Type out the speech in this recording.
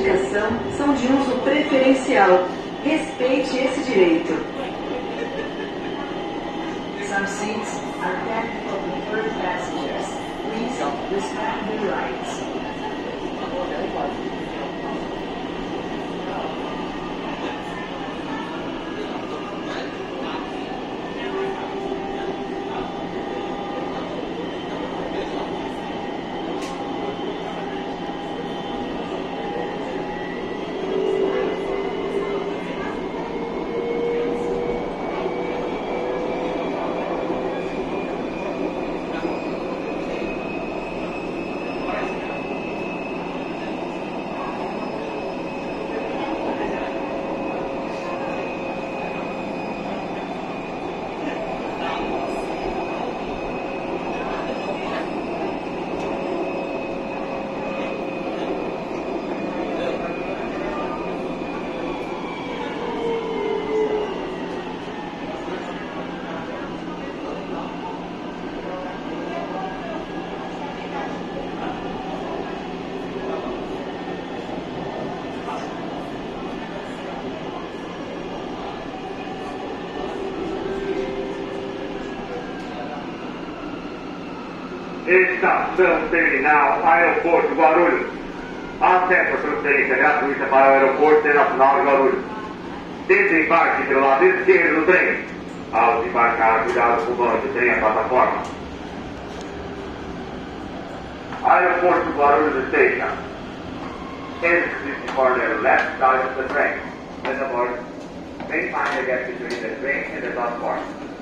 indicação são de uso preferencial. Respeite esse direito. Some seats are kept for preferred passengers. Please respect their rights. Estação Terminal, Aeroporto Guarulhos. Acesso à transferência gratuita para o Aeroporto Internacional de Guarulhos. Desembarque pelo lado esquerdo do trem. Ao desembarcar, cuidado com o banco de trem à plataforma. Aeroporto Guarulhos Station. Exit for the left side of the train. When the board may find the gap between the train and the platform.